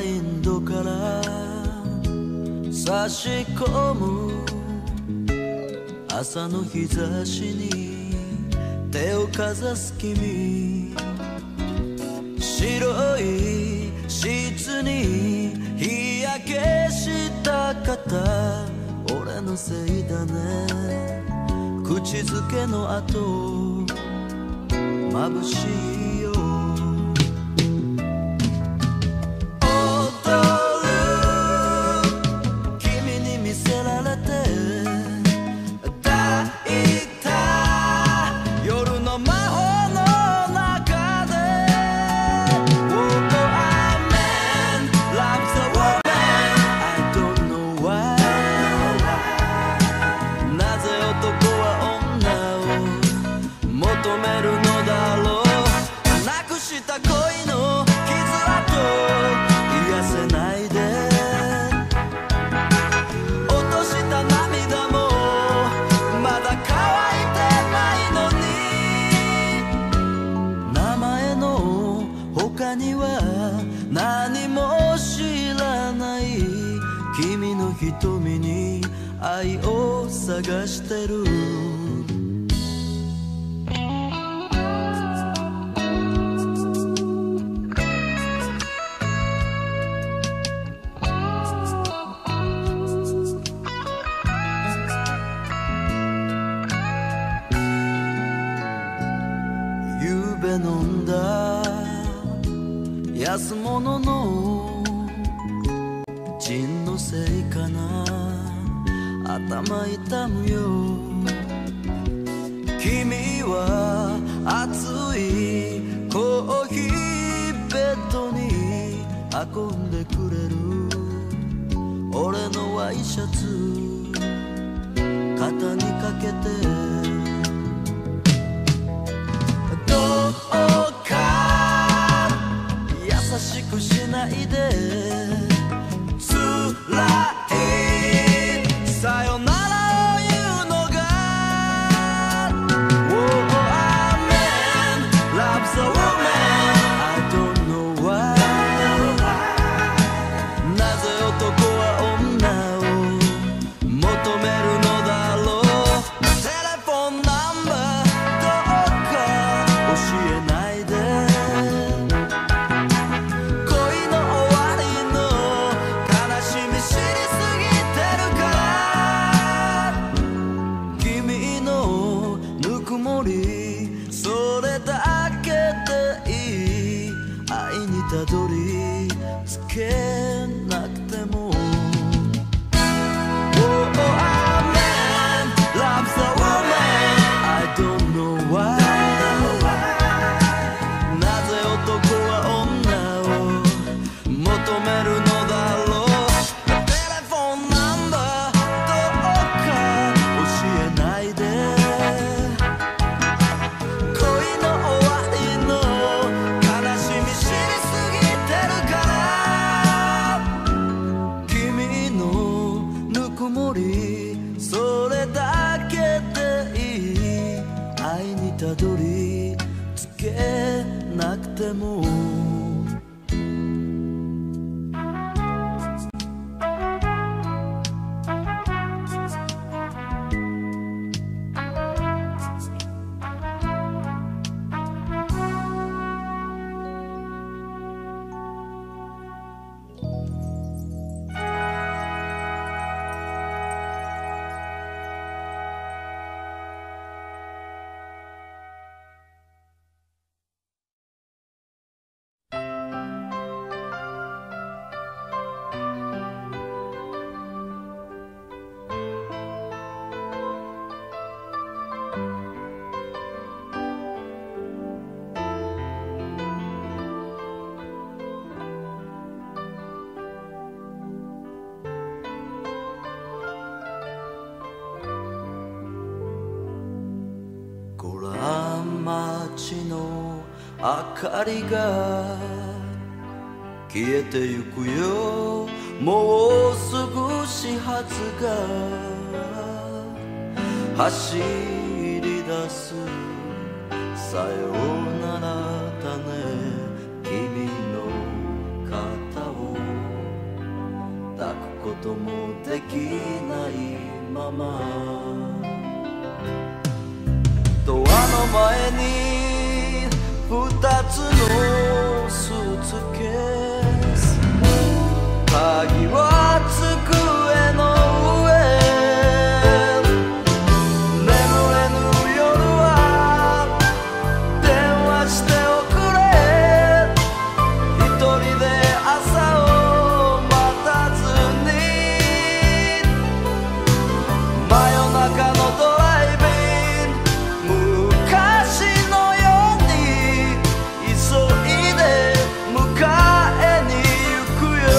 インドから差し込む朝の日差しに手をかざす君、白いシーツに日焼けした肩、俺のせいだね、口づけの跡眩しいよ。瞳に愛を探してる。夕べ飲んだ安物のジンのせいかな、頭痛むよ。君は熱いコーヒーベッドに運んでくれる。俺のワイシャツ肩にかけて、どうか優しくしないで、辛いさよならを言うのが Oh, a man loves a woman I don't know why なぜ男は女を求めるのだろう。テレフォンナンバーどうか教えないで、恋の終わりの知りすぎてるから、君のぬくもりそれだけでいい。愛にたどり着けなくても Oh, a man loves a woman I don't know why なぜ男は女を求めるのだろう。それだけでいい。愛にたどり着けなくても街の明かりが消えてゆくよ。もうすぐ始発が走り出す。さようならだね、君の肩をこともできないままドアの前に2つのスーツケース鍵は机の上眠れぬ夜は電話しておくれ一人で朝を待たずに真夜中のドライビング昔のように急いで迎えに行くよ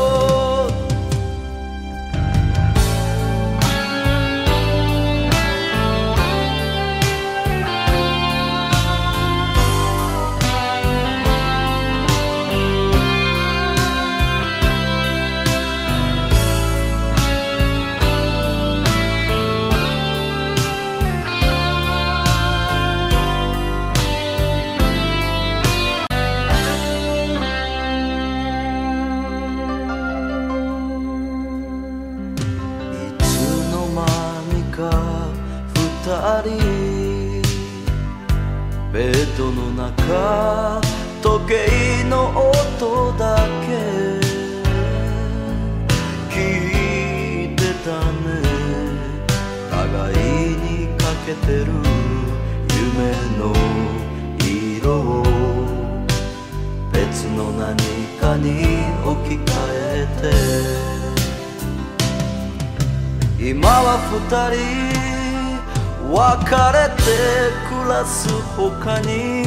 ベッドの中時計の音だけ聞いてたね互いにかけてる夢の色を別の何かに置き換えて今は2人別れて暮らす他に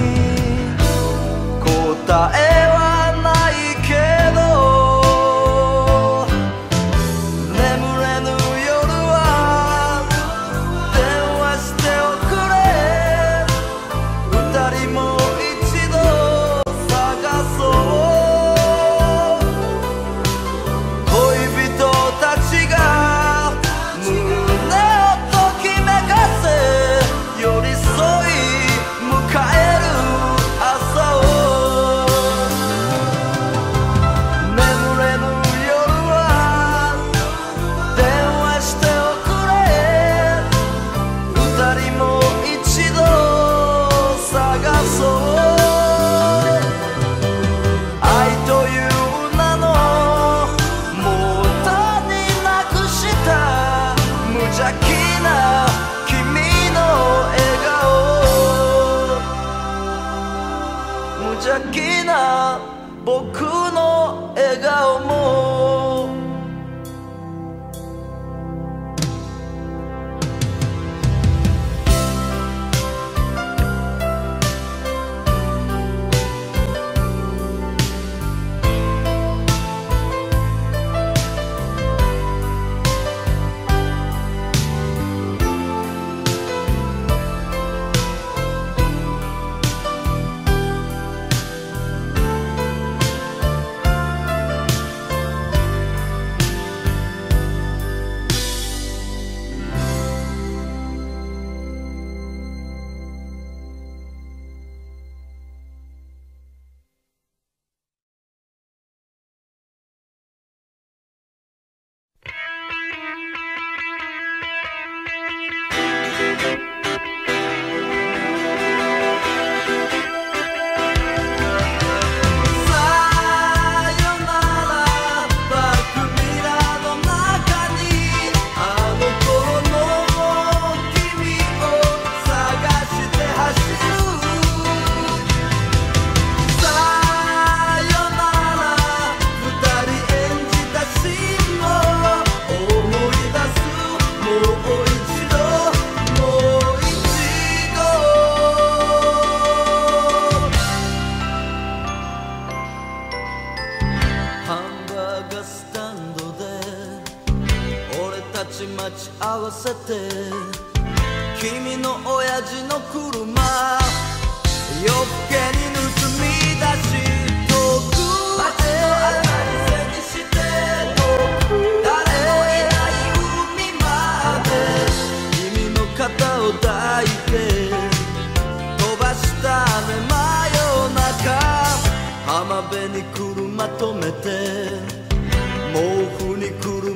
答えはないけど眠れぬ夜は電話しておくれ二人も一度探そう恋人たちが胸をときめかせ寄り添い迎える朝を眠れぬ夜は電話しておくれ二人も一度探そう愛という名のもとになくした無邪気な君無邪気な僕の笑顔も待ち合わせて君の親父の車夜更けに盗み出し遠く街の明かり背にして遠く誰もいない海まで君の肩を抱いて飛ばしたね真夜中浜辺に車止めて毛布にくる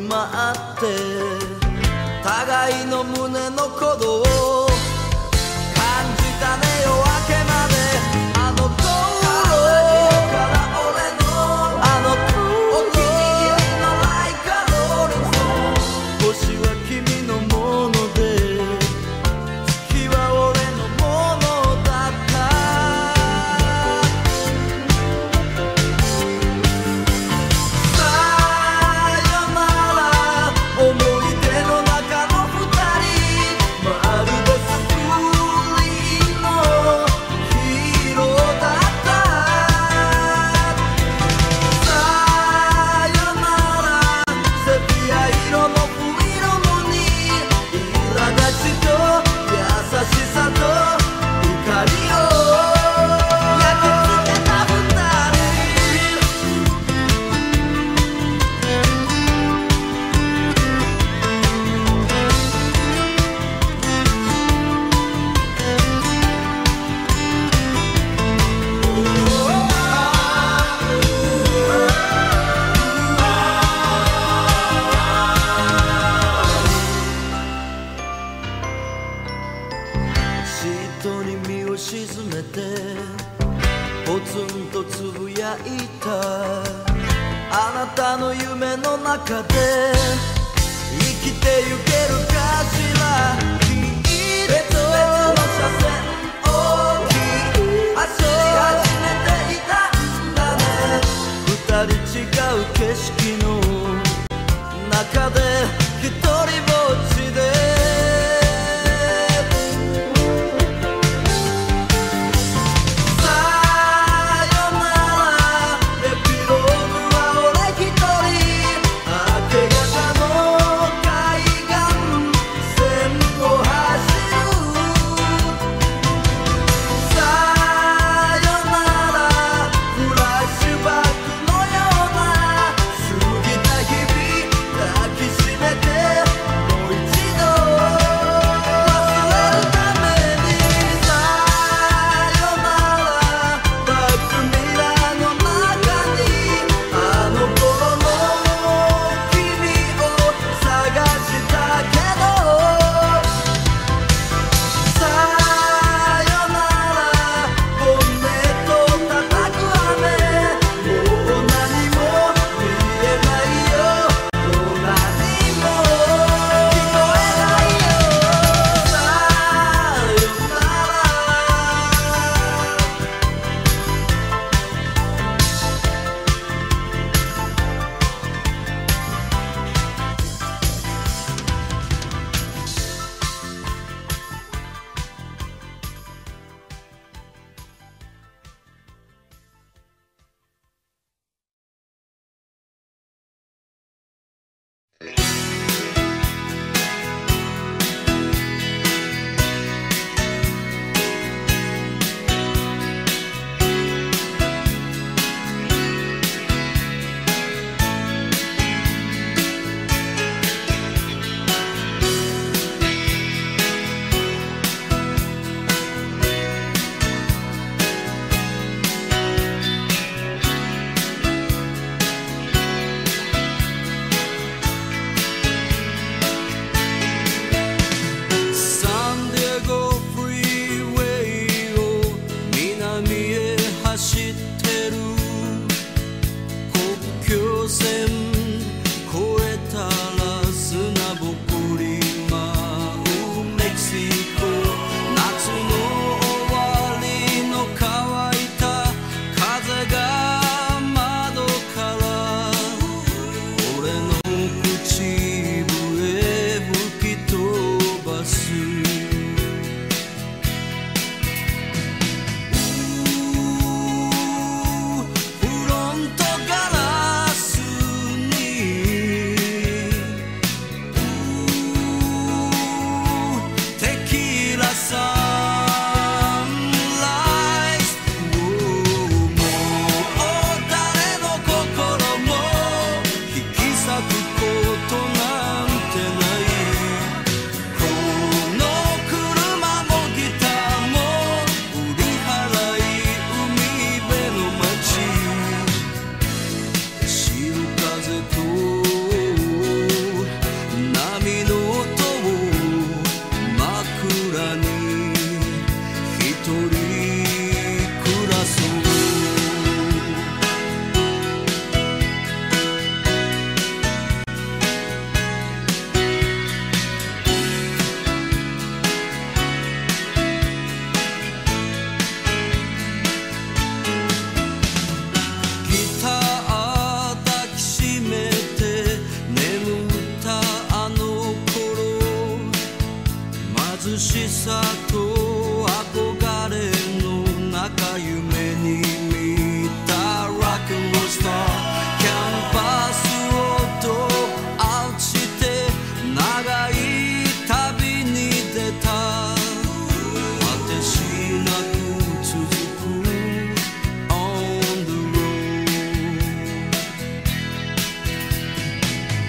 の中で生きてゆけるかしら。別々の車線を走り始めていたんだね。二人違う景色の中で一人ぼっちで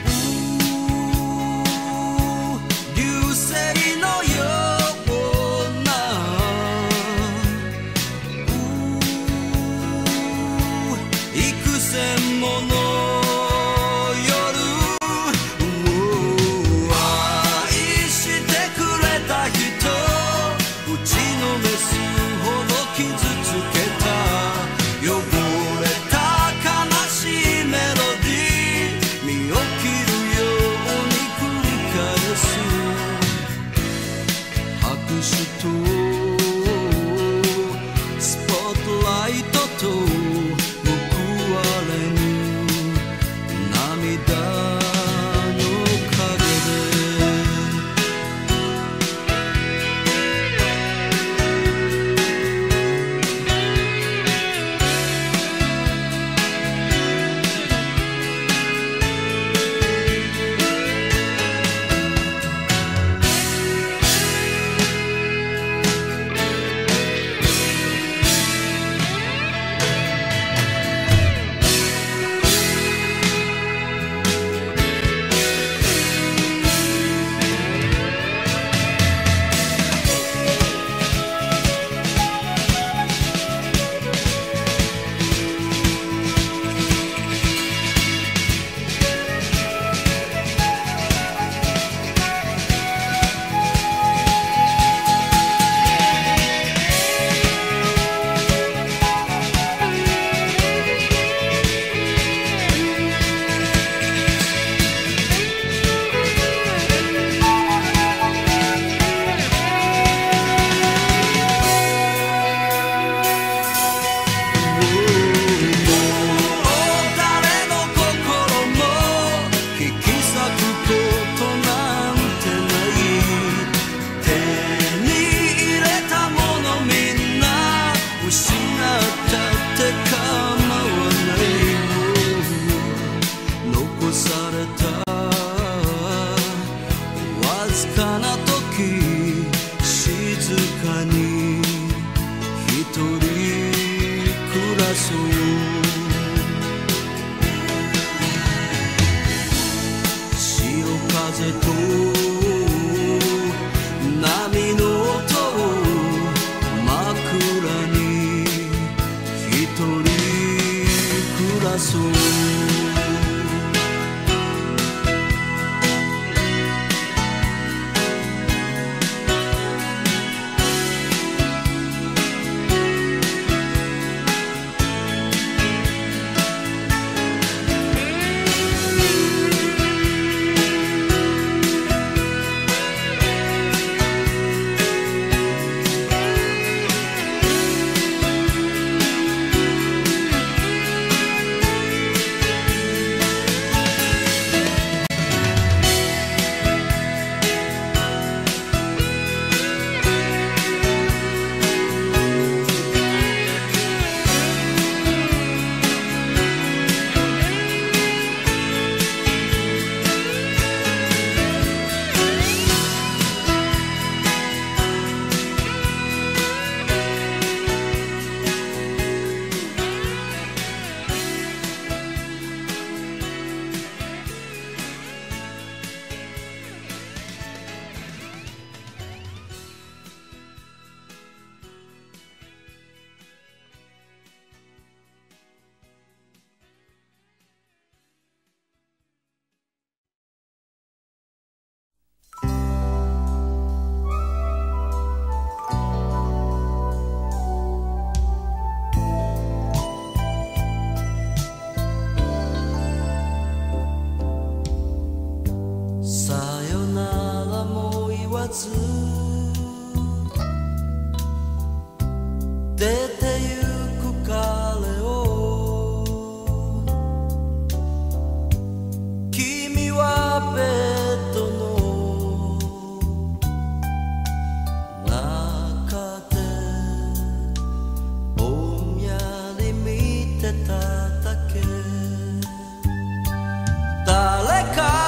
流星のようされたわずかな時静かに一人暮らそう潮風と波の音を枕に一人暮らそう出てゆく彼を君はベッドの中でぼんやり見てただけ誰か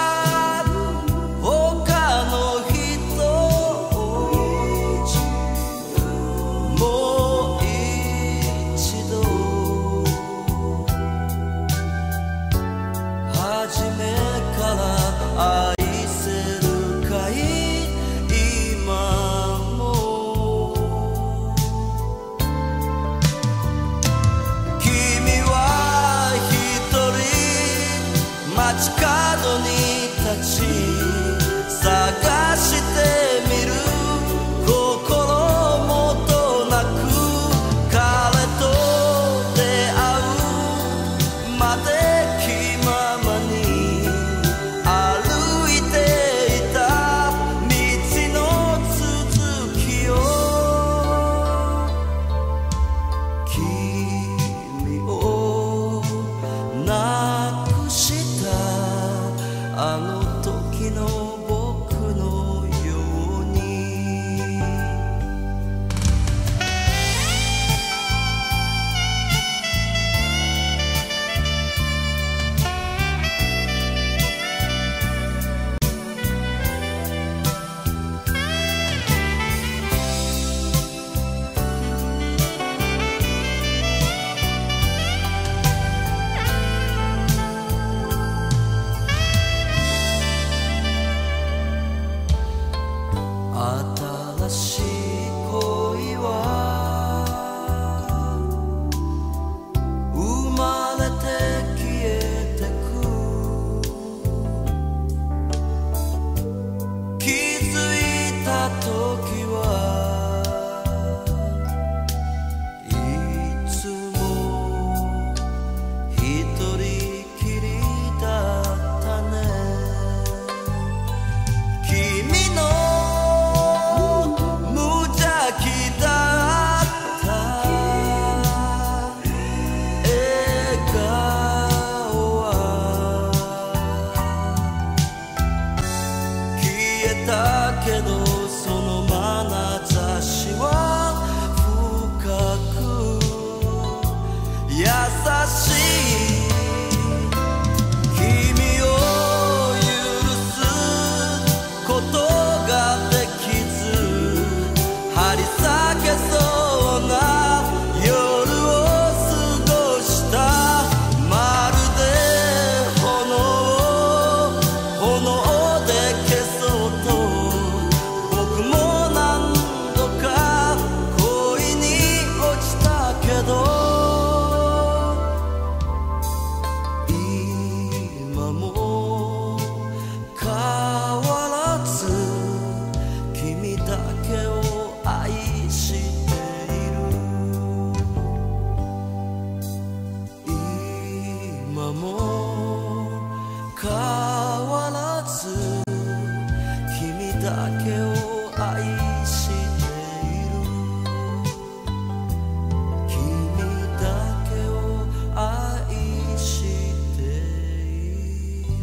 街角に立ち探してみる心もとなく彼と出会うまで気ままに歩いていた道の続きを君をなくしたあの時の僕のように変わらず君だけを愛している君だけを愛している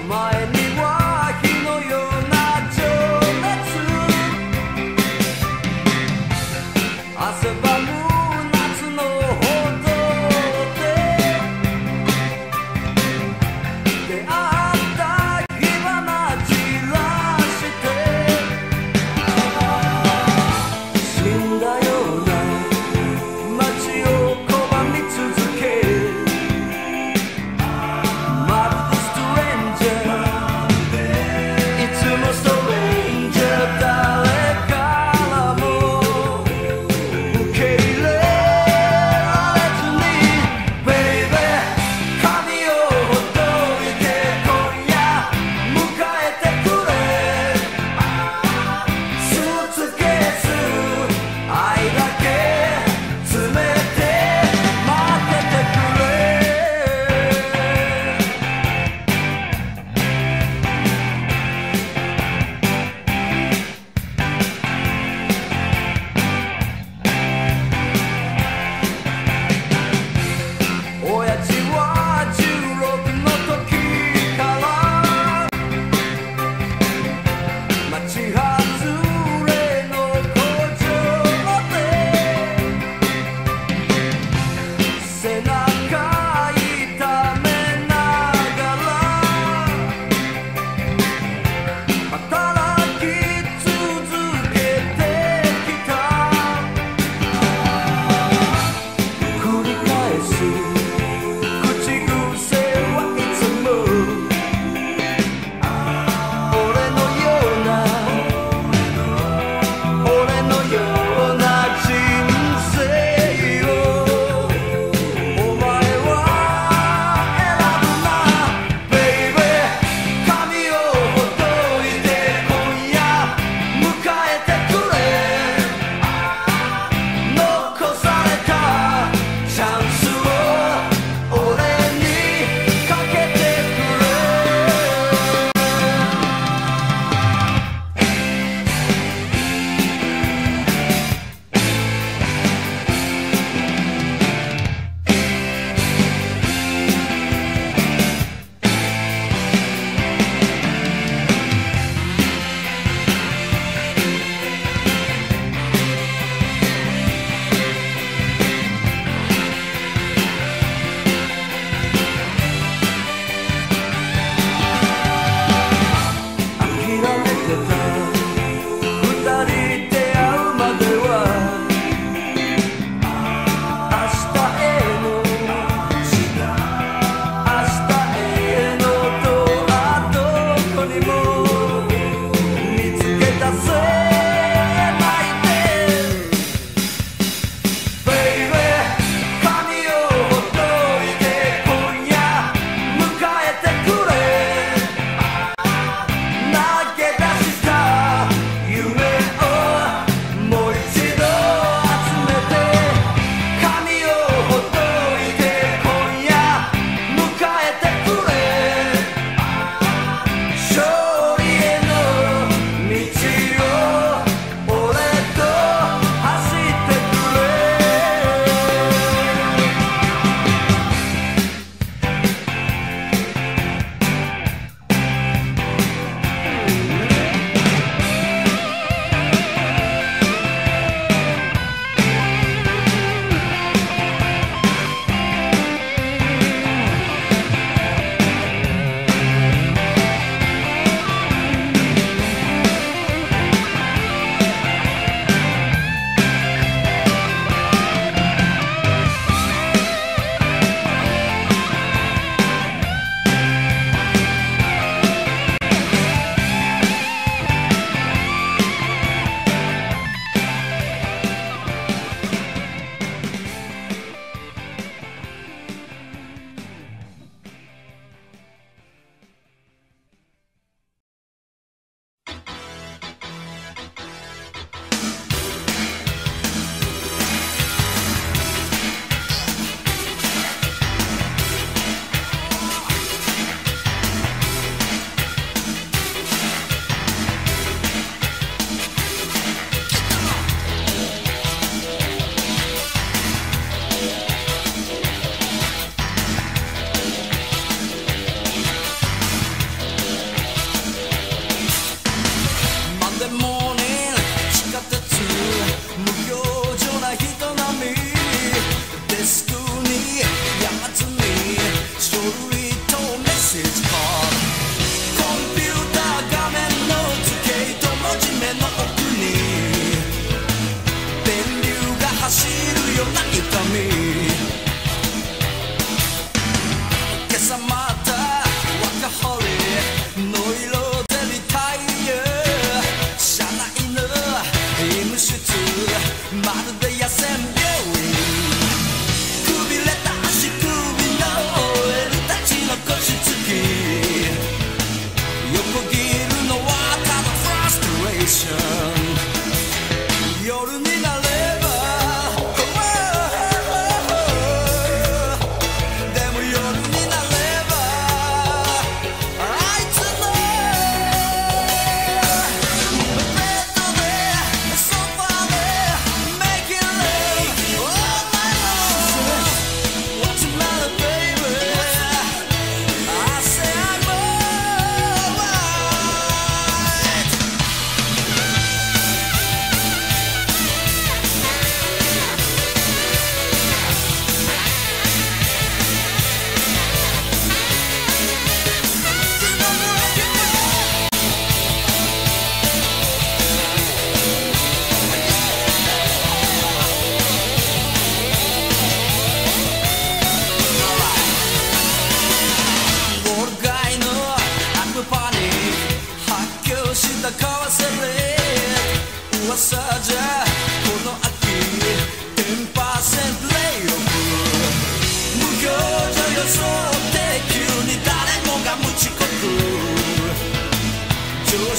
前には火のような情熱汗ばむ夏の歩道で出会った火花散らして死んだような街を拒み続けまるでストレンジャー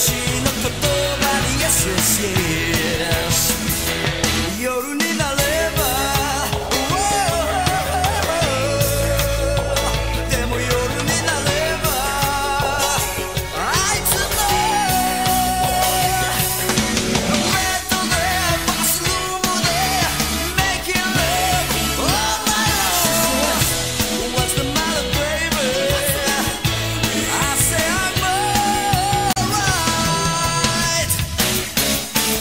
私の言葉に Yes yes yes 夜になればでも夜になればあいつのベッドでバスルームで Making love all night long What's the matter baby I say I'm alright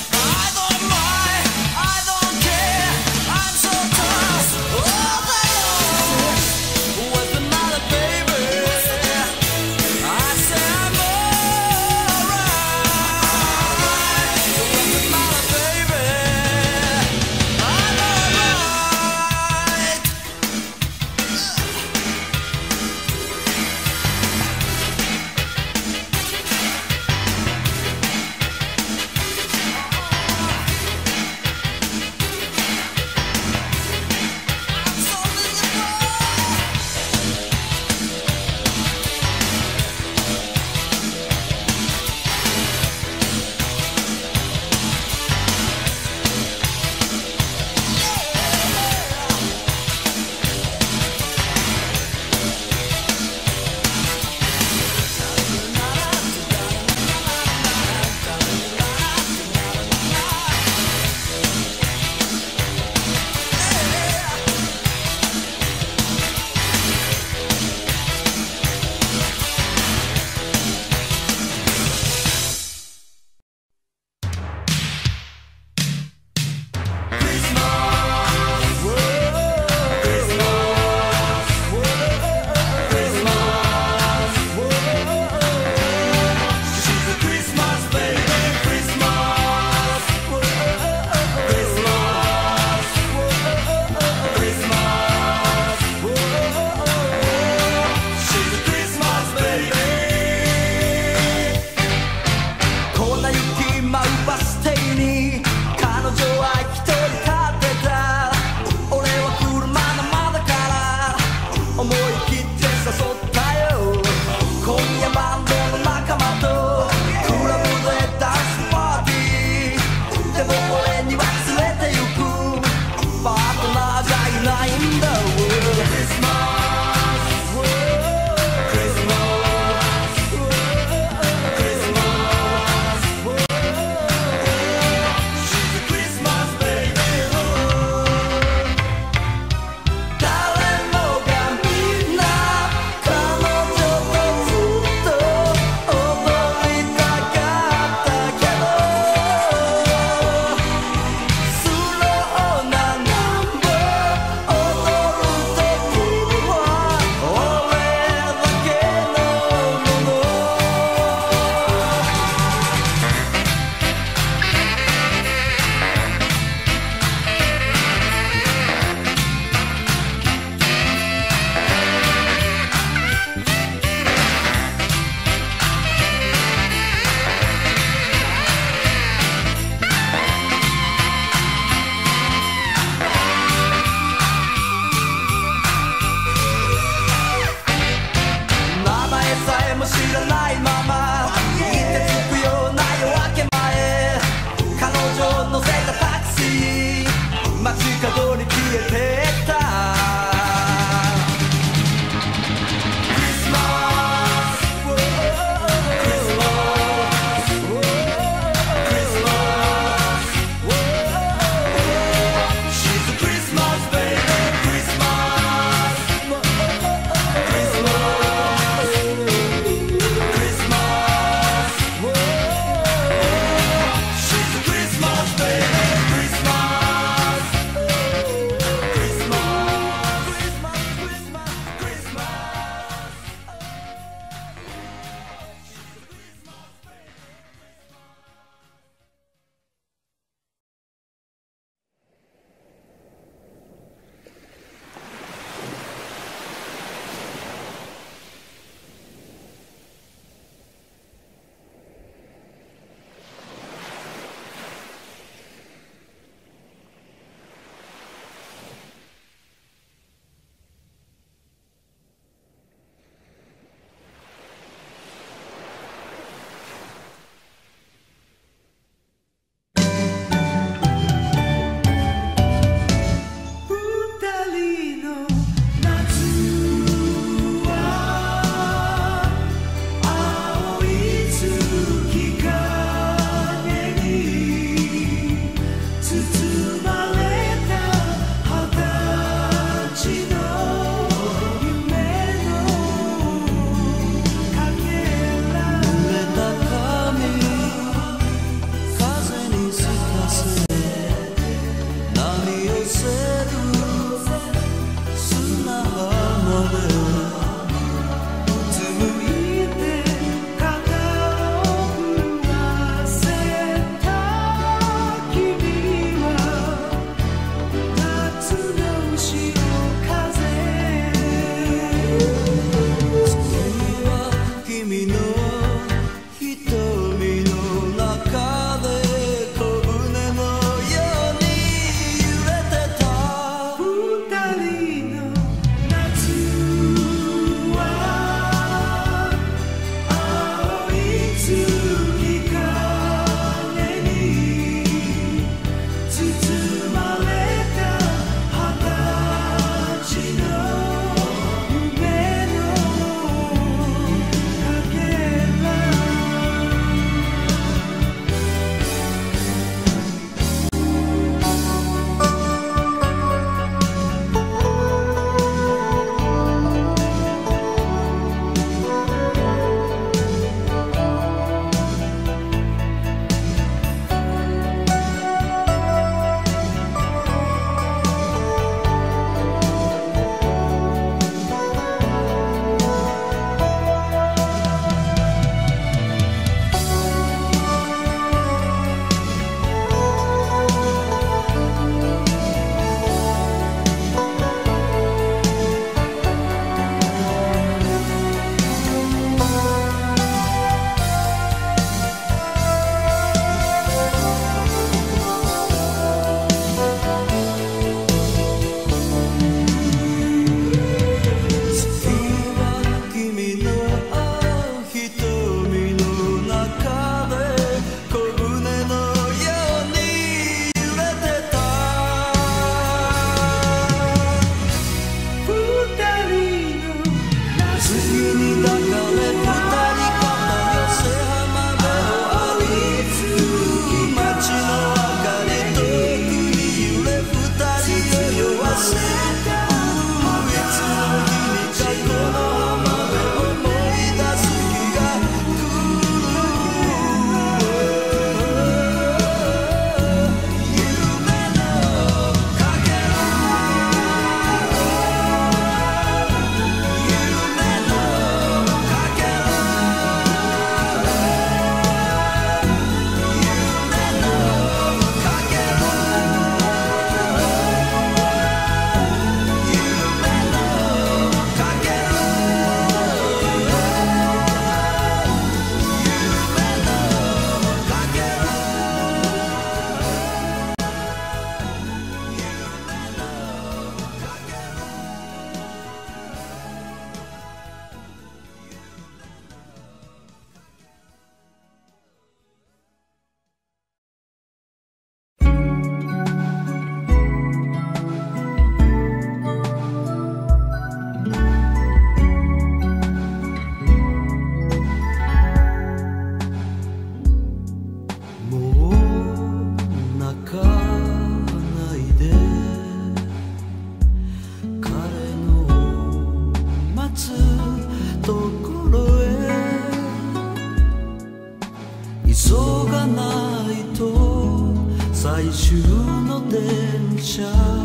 急がないと最終の電車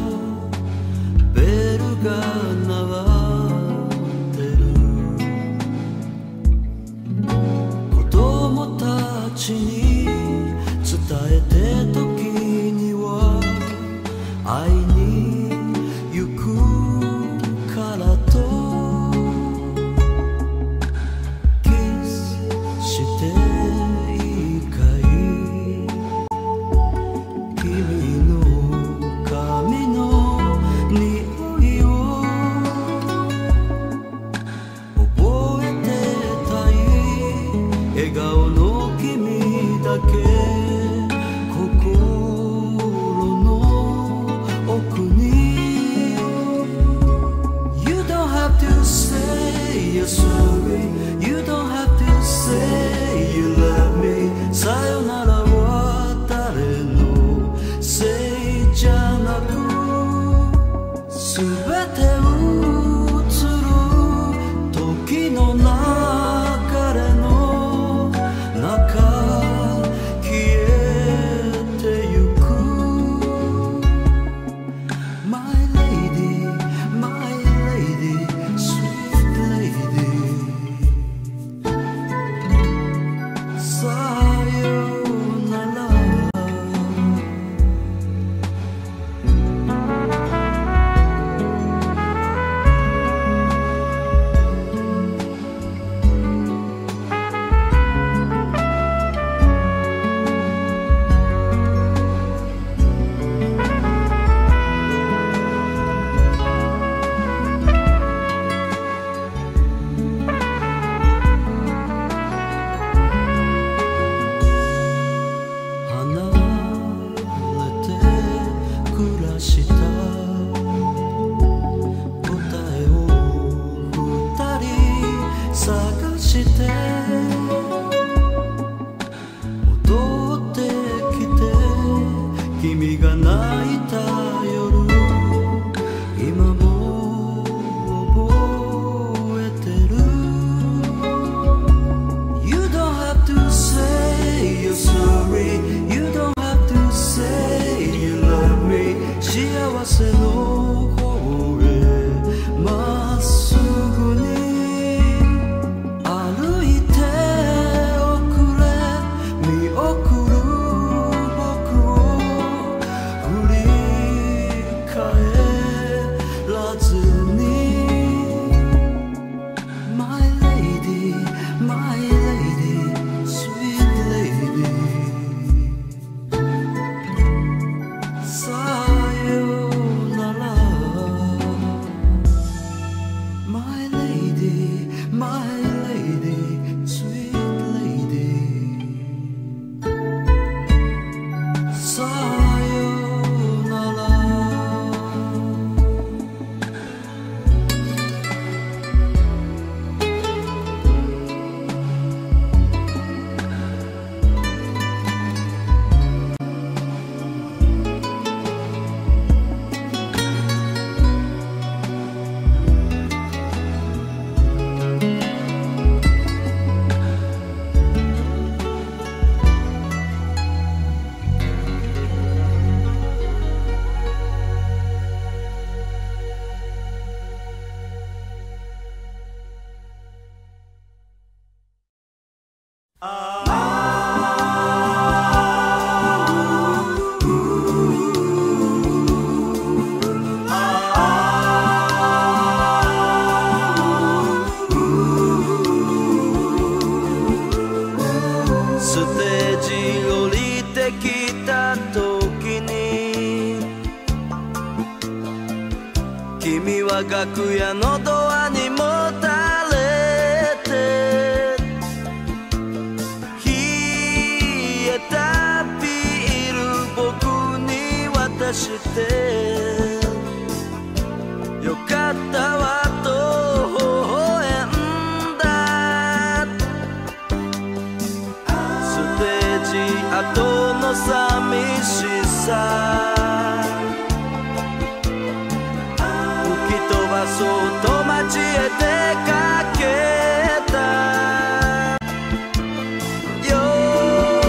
ベルが鳴ってる子供たちに伝えて時には会いに行くからとキスしていいかい君の髪の匂いを覚えてたい笑顔の君だけSorry, you don't have to say you love me さよならは誰のせいじゃなくすべて移る時の流れの中消えてゆく My lady, my lady, sweet lady君が泣いた夜今も覚えてる You don't have to say you're sorry You don't have to say you love me 幸せの方へまっすぐに歩いておくれ見送る君は楽屋のドアにもたれて冷えたビール僕に渡してよかったわと微笑んだステージ後の寂しさそうと街へ出かけた夜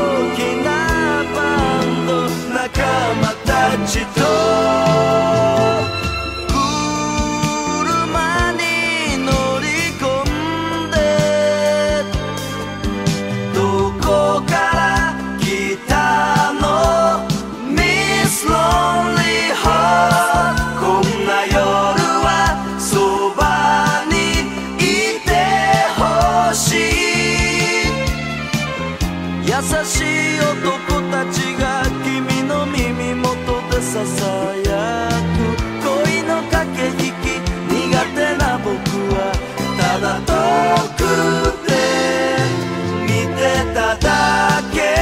しい男たちが君の耳元でささやく恋の駆け引き苦手な僕はただ遠くで見てただけ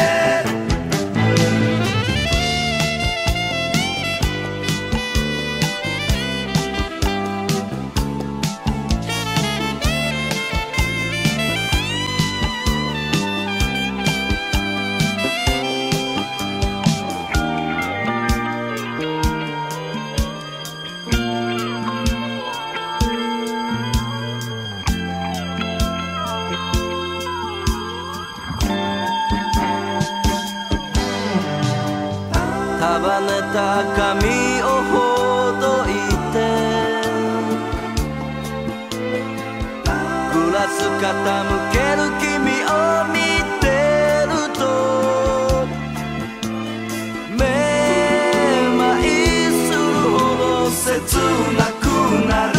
束ねた髪をほどいてグラス傾ける君を見てるとめまいするほど切なくなる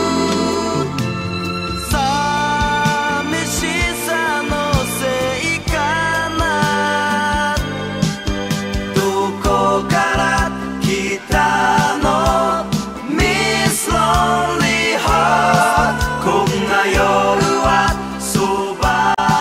寂しさのせいかなどこから来たの Miss Lonely Heart こんな夜はそば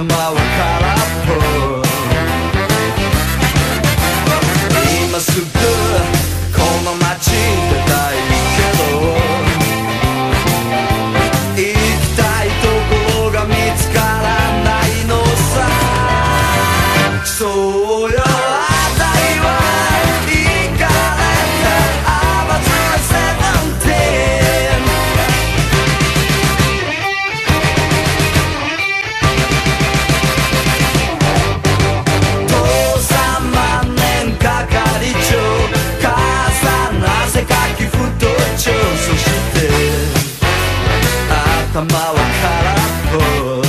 頭は空っぽ。今すぐこの街出たいけど、行きたいところが見つからないのさ。そうよ、あたいは行かれたアバズレ17。父さん万年係長、母さん汗かき太っちょ、そして頭は空っぽ。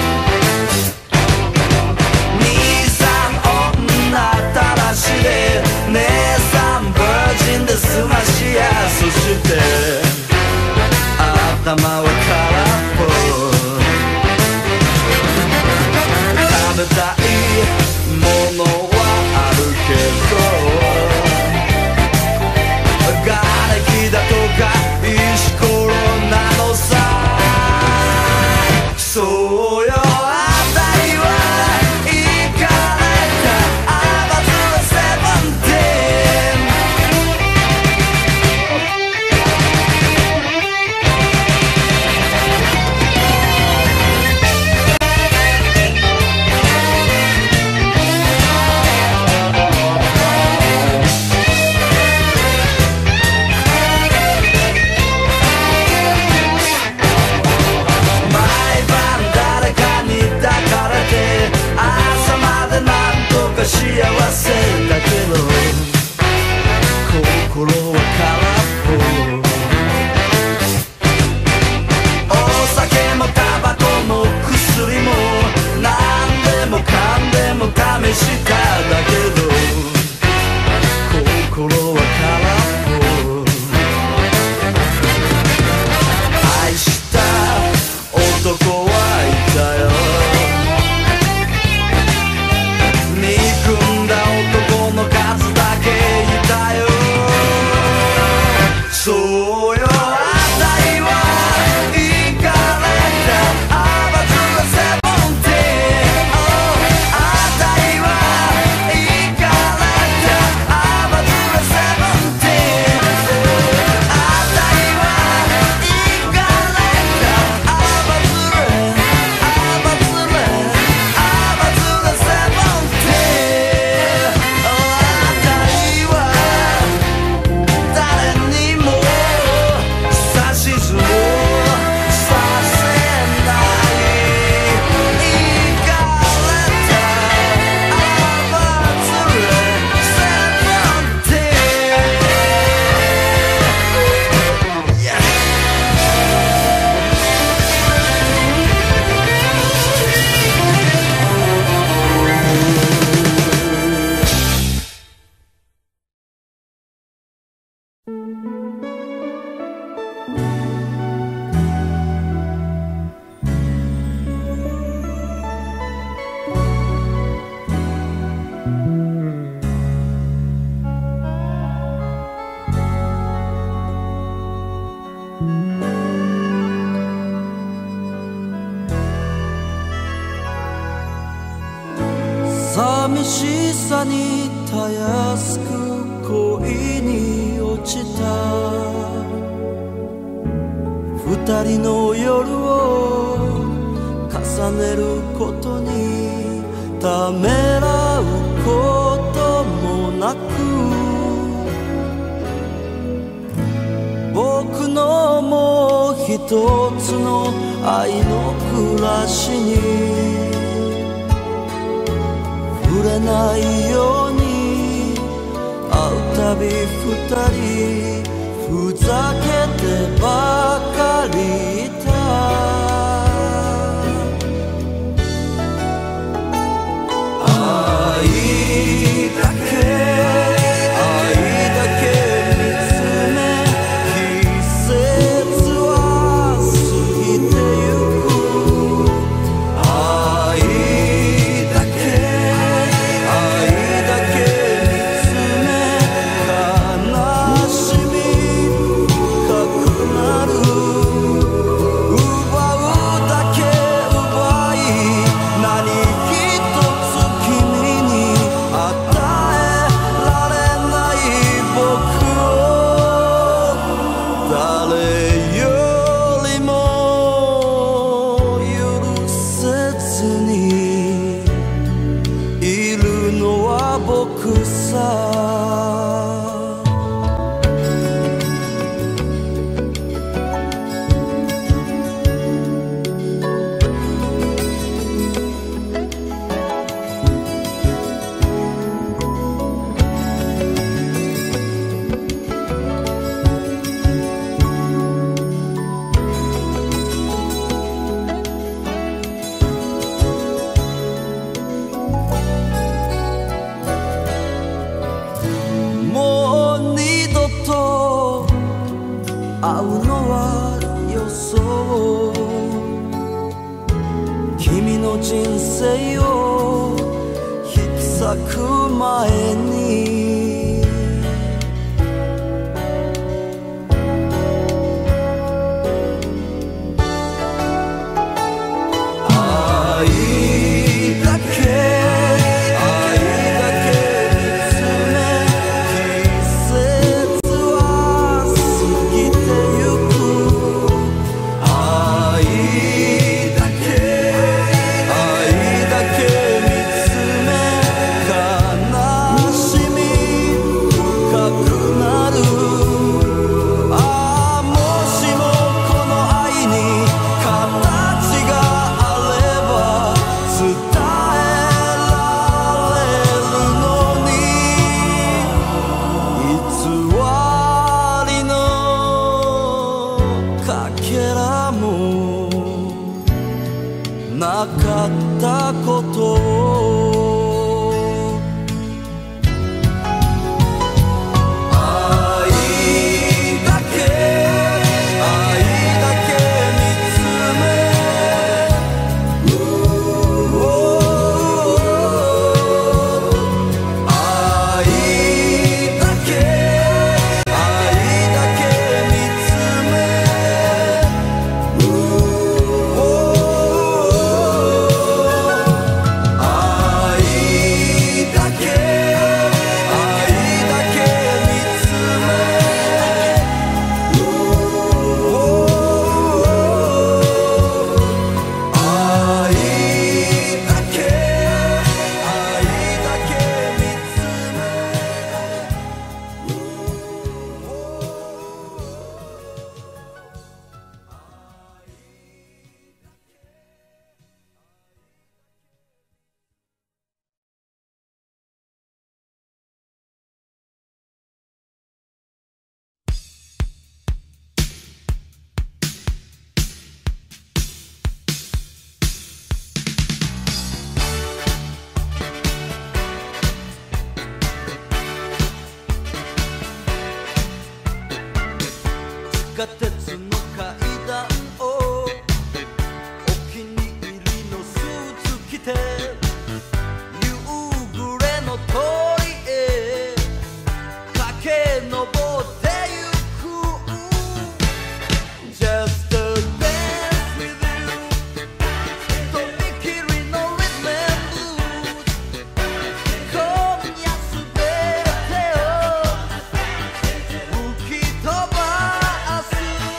兄さん女たらしで、姉さんバージンで済ましや、そして頭は空っぽ。食べたいものはあるけど、瓦礫だとか石ころなのさ。そうよ、あたいは行かれたアバズレ17。毎晩誰かに抱かれて、朝までなんとか幸せだけど、心は空っぽ。お酒もタバコも薬も何でもかんでも試しただけど、心は空っぽ。愛した男はいたよ、憎んだ男の数だけいたよ。そうよ、あたいは行かれたアバズレ17。あたいは行かれたアバズレ17。あたいは行かれたアバズレアバズレアバズレ17。あたいは誰にも指図をさせない。行かれたアバズレ17。寂しさにたやすく恋に落ちた二人の夜を重ねることにためらうこともなく、僕のもう一つの愛の暮らしに触れないように、会うたび二人ふざけてばかりいた。愛だけ見つめ、季節は過ぎてゆく。愛だけ見つめ、悲しみ深くなる。奪うくさ会うのは予想君の人生を引き裂く前に愛だけなかったことを愛だけ見つめ愛だけ見つめ地下鉄の階段をお気に入りのスーツ着て夕暮れの通りへ駆け上ってゆく Just a dance with you とびきりのリズム今夜すべてを吹き飛ばす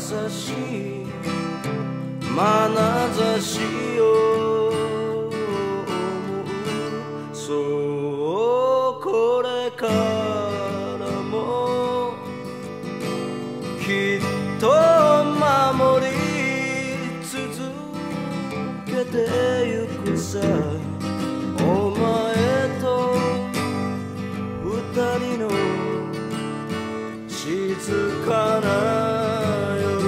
しい眼差しを思う。そうこれからもきっと守り続けてゆくさ。お前と二人の静かな夜、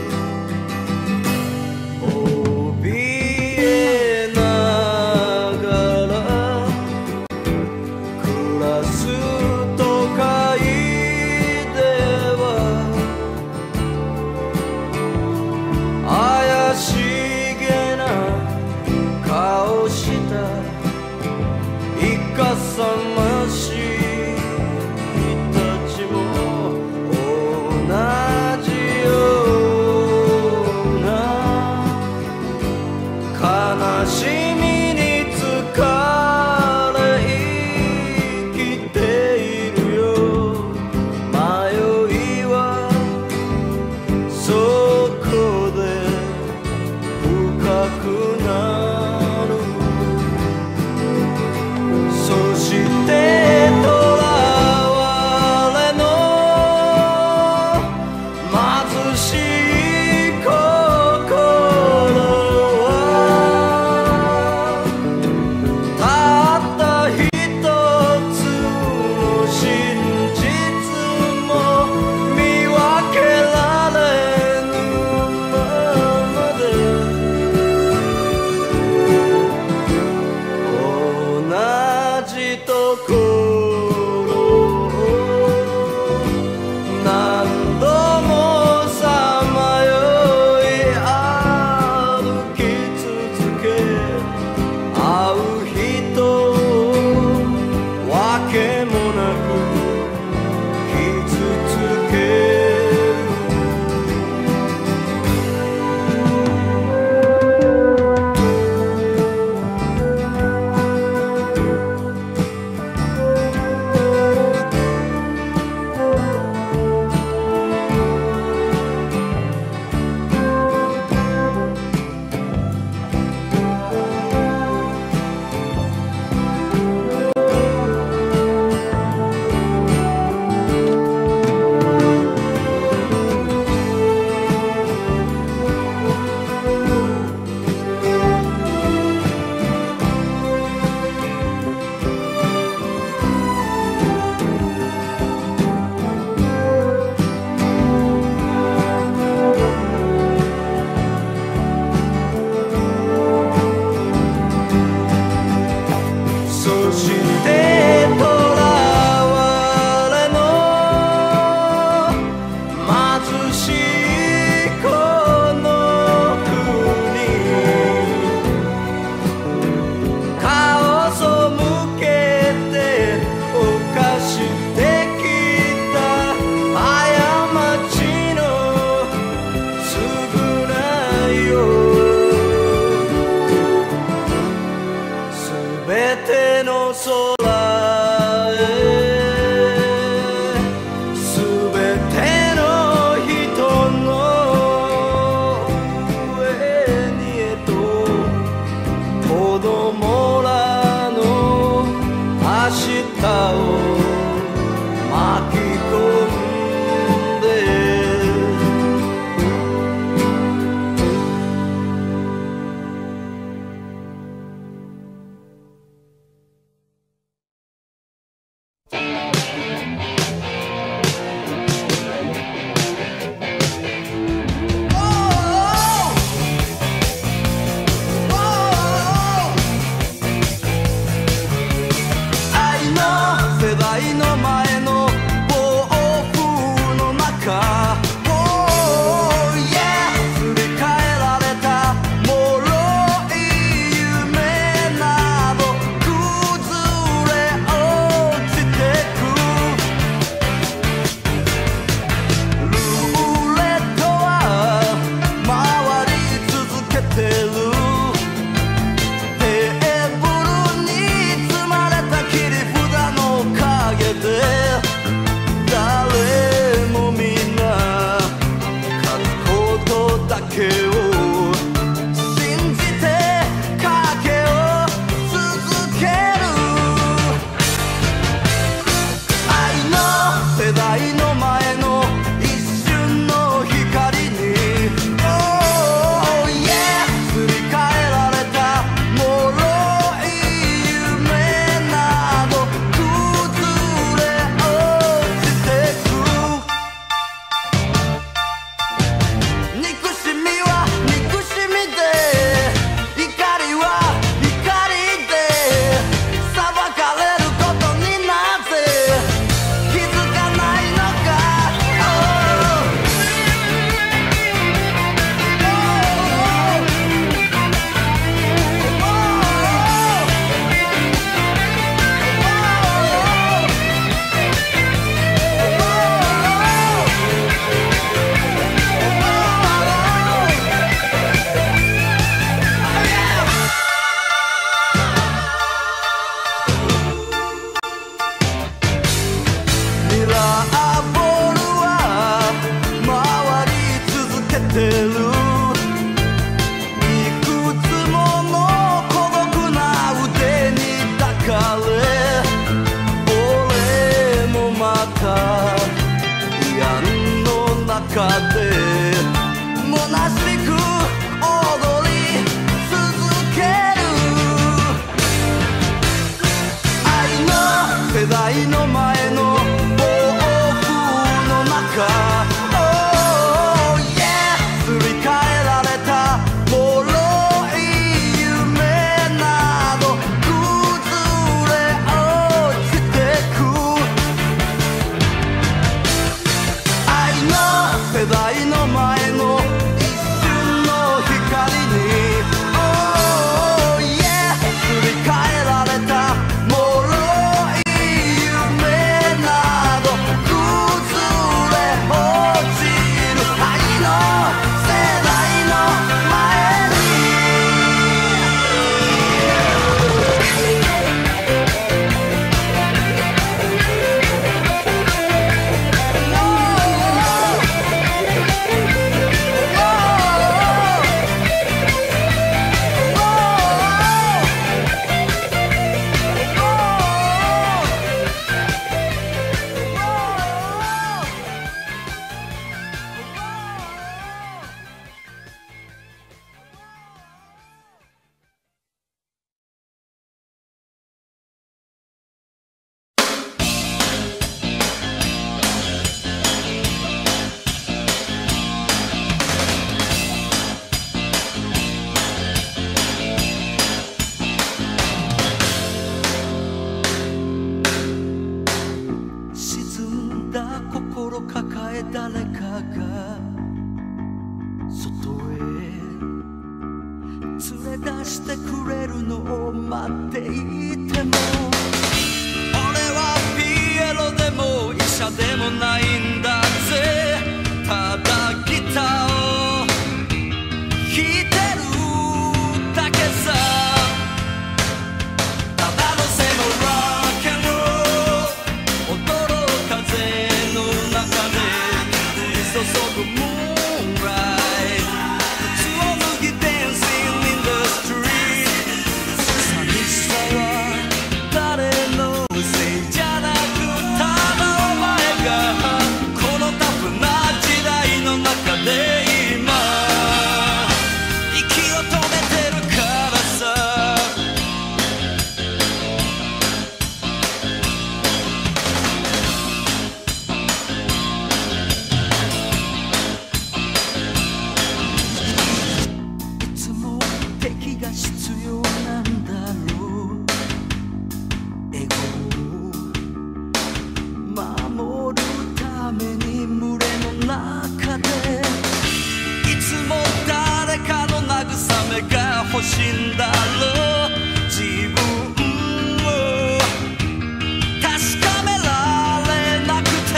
怯えながら暮らす都会では怪しげな顔したいかさましいたちも同中で虚しく踊り続ける愛の世代の前の暴風の中Oh yeah すり替えられた脆い夢など崩れ落ちてく愛の世代の前の一瞬の光に Oh yeah すり替えられた脆い夢など崩れ落ちる愛の世代の前に沈んだ心抱え誰かが外へ連れ出してくれるのを待っていても俺はピエロでも医者でもないんだぜただギターを弾いてるだけさただのせのロックンロール踊ろう風の中で降り注ぐムーンライト靴を脱ぎ Dancing in the street 寂しさは誰のせいじゃなくただお前がこのタフな時代の中で今息を止めてるからさいつも敵が必要なんだろうエゴを守るために群れの中でいつも誰かの慰めが欲しいんだろう自分を確かめられなくて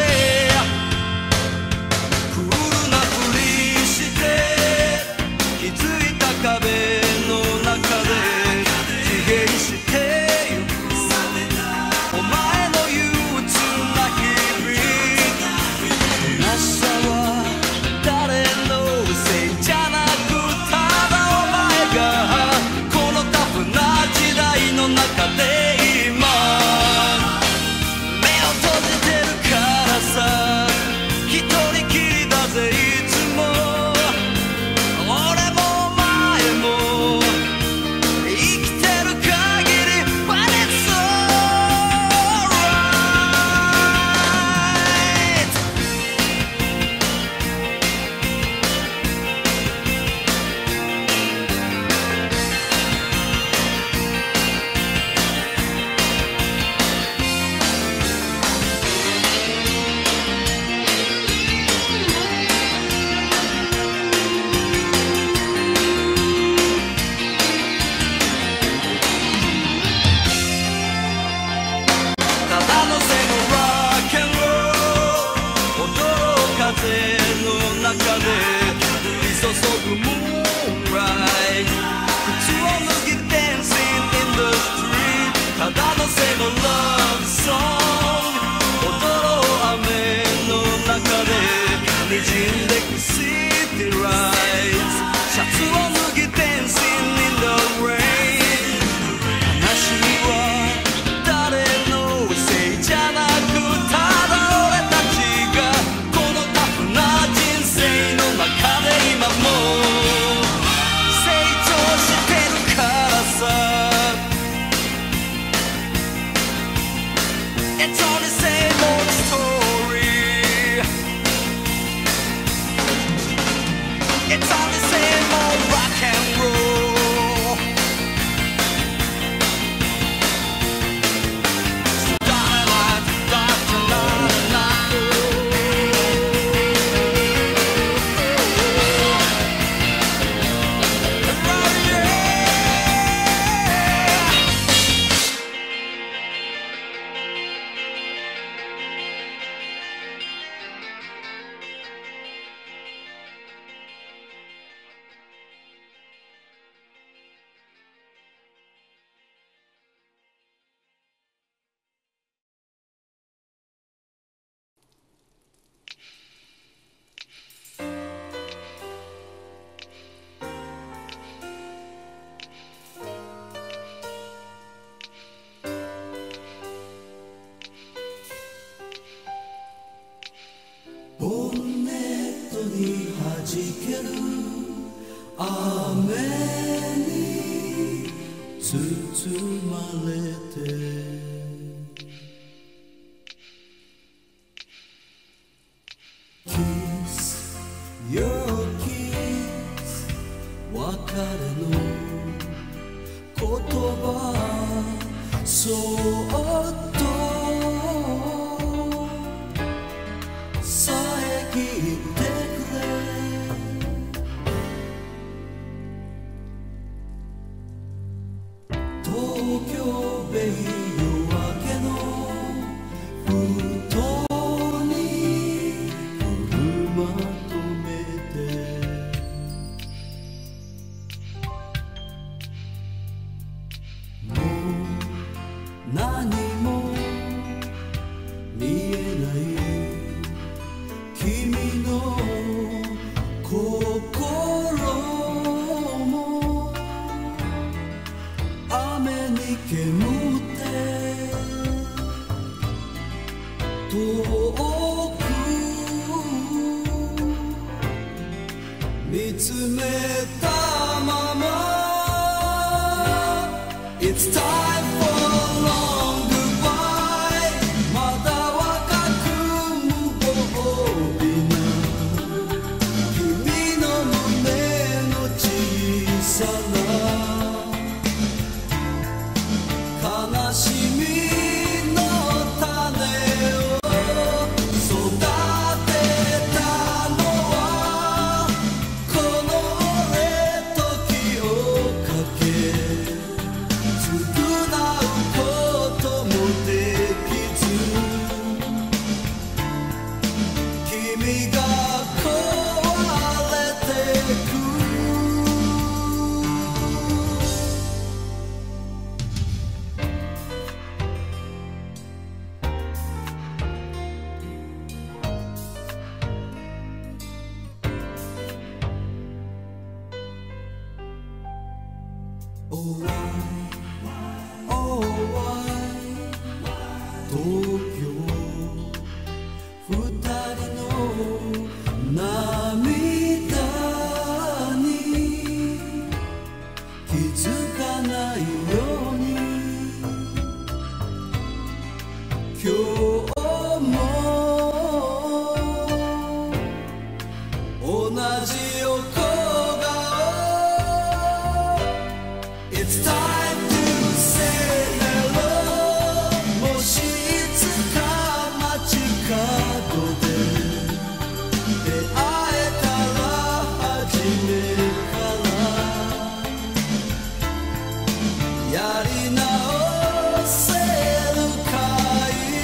クールなふりして気づいた壁の中で疲弊してゆくお前の憂鬱な日々虚しさは誰のせいじゃなくただお前がこのタフな時代の中で今目を閉じてるからさ一人きりだぜいつも俺もお前も生きてる限り But it's alright ただのせのロックンロール踊ろう風の中で降り注ぐムーンライト靴を脱ぎ Dancing in the street ただのせの Love song 踊ろう雨の中で滲んでく City lights シャツを脱ぎ Dancing in the rain 悲しみは誰のせいじゃなくただ俺たちがこのタフな人生に弾ける雨に包まれてKiss your kiss 別れの言葉そっと遮ってくれ東京ベイ夜明けのふとに車止めてもう何も見えない君の心も雨に煙って遠く見つめたまま It's time for a long goodbye まだ若く無防備な君の胸の小さな悲しみの種を育てたのはこの俺時をかけ償うこともできず君が壊れてくOh why, oh why 東京二人の涙に気づかないように今日も同じ横顔It's time to say hello もしいつか街角で出会えたら初めからやり直せるかい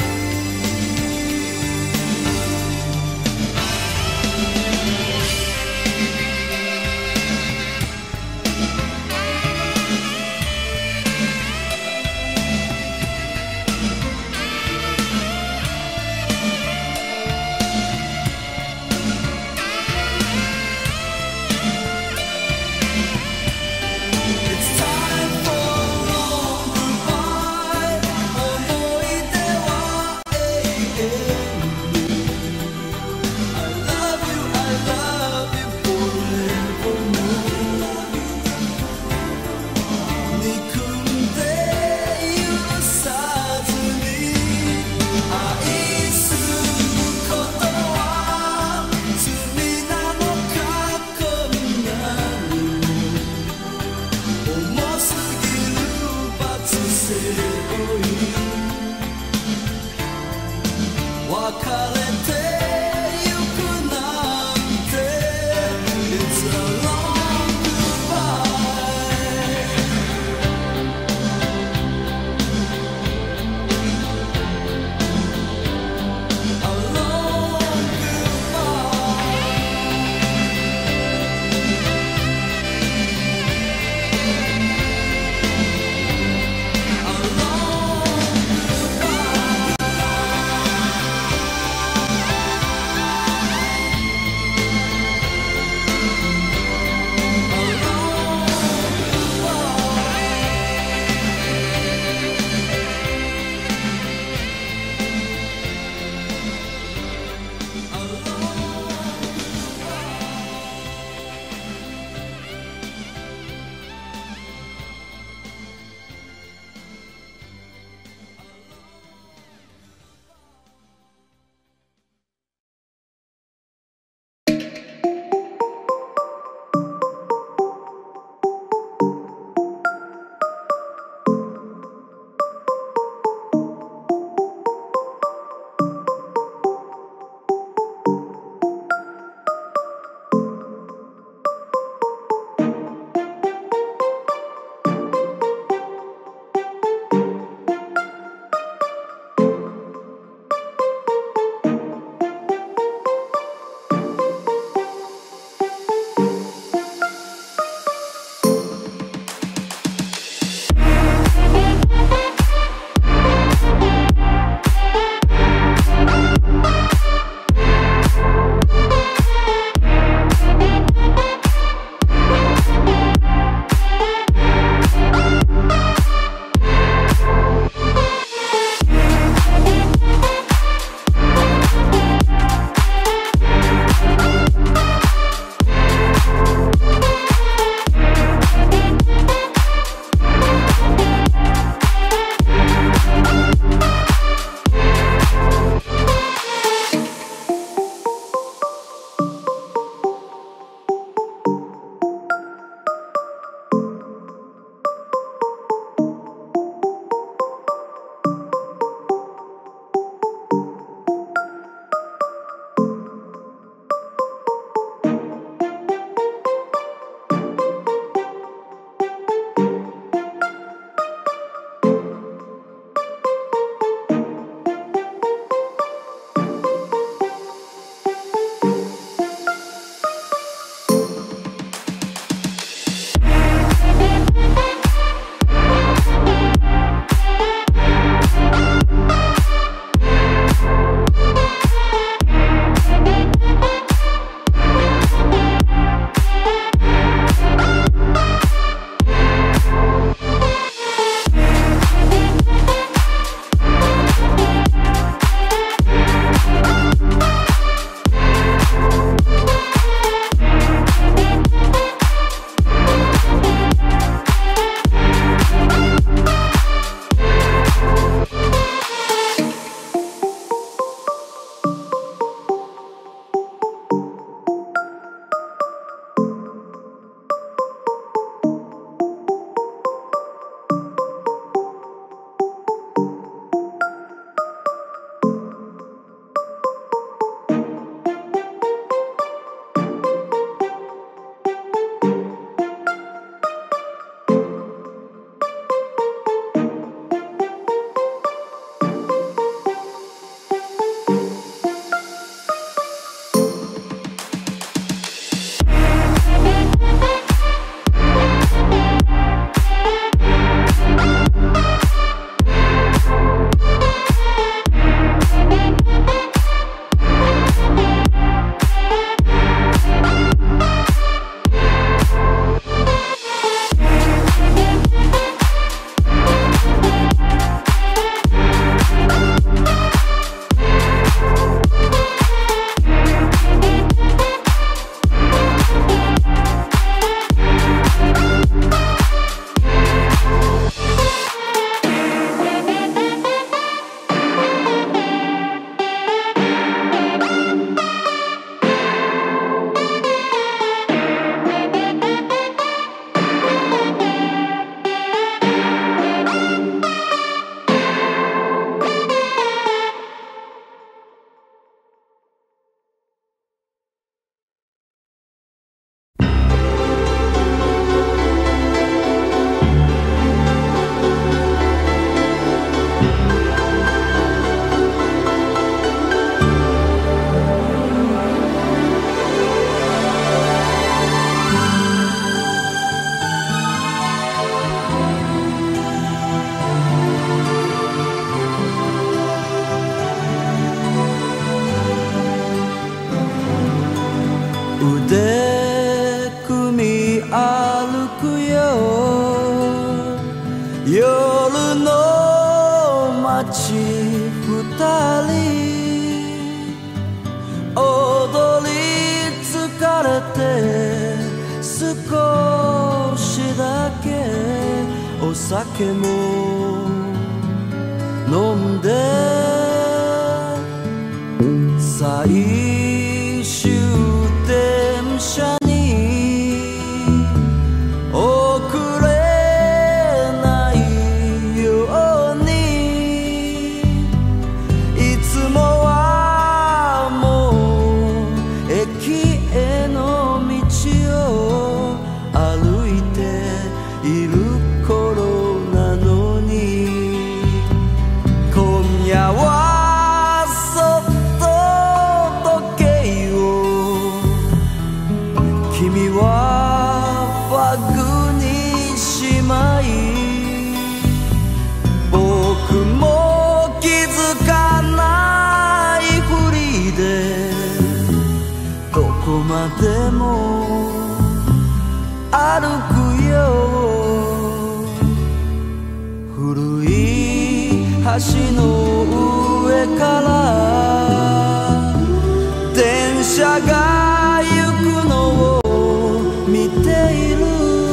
で組み歩くよ夜の街二人踊り疲れて少しだけお酒も飲んで最終電車に遅れないようにいつもはもう駅への道を歩いている頃なのに今夜は君はバッグにしまい僕も気づかないふりでどこまでも歩くよ古い橋の上から電車が行くのを見ている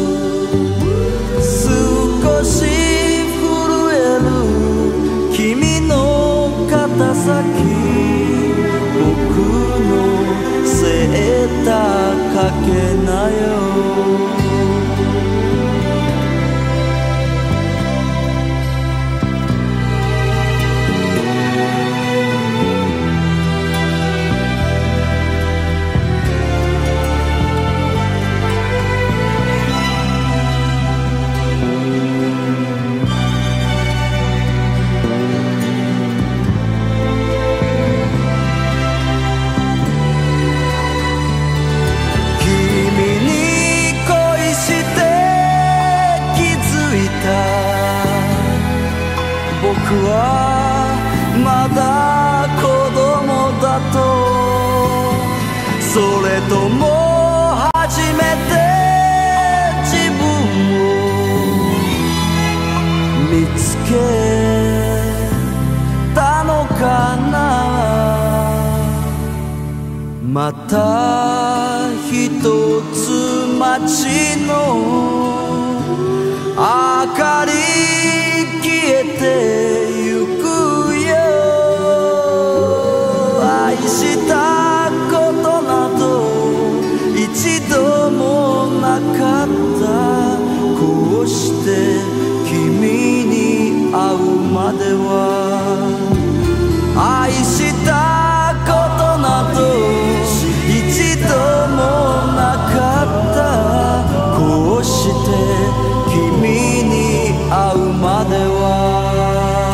少し震える君の肩先僕のセーターかけなよ僕はまだ子供だとそれとも初めて自分を見つけたのかなまた一つ街の明かり消えてゆくよ愛したことなど一度もなかったこうして君に会うまでは愛したことなど一度もなかったこうして君に会うまでは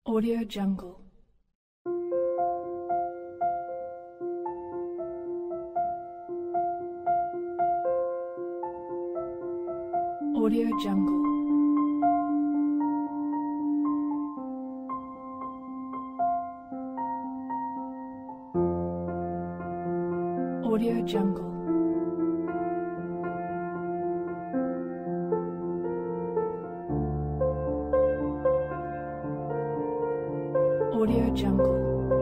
Audio Jungle. Audio Jungle. Audio Jungle. Audio Jungle.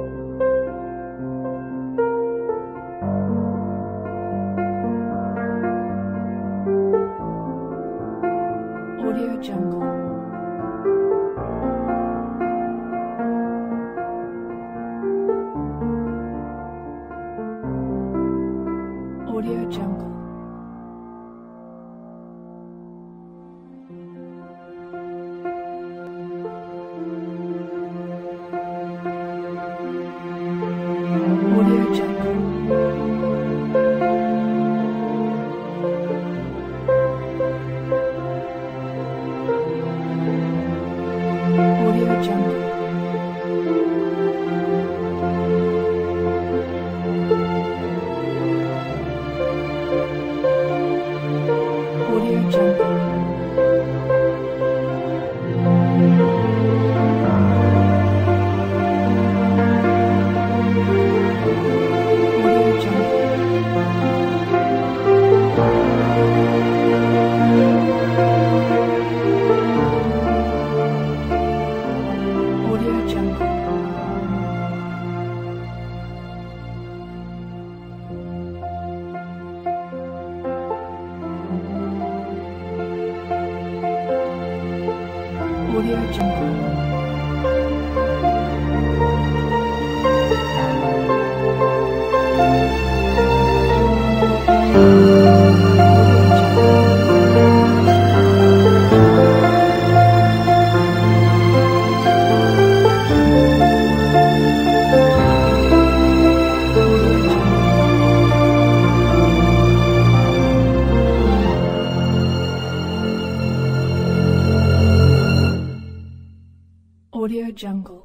Audio Jungle. Audio Jungle. Audio Jungle. Audio Jungle. Audio Jungle. Audio Jungle. Audio Jungle. Audio Jungle.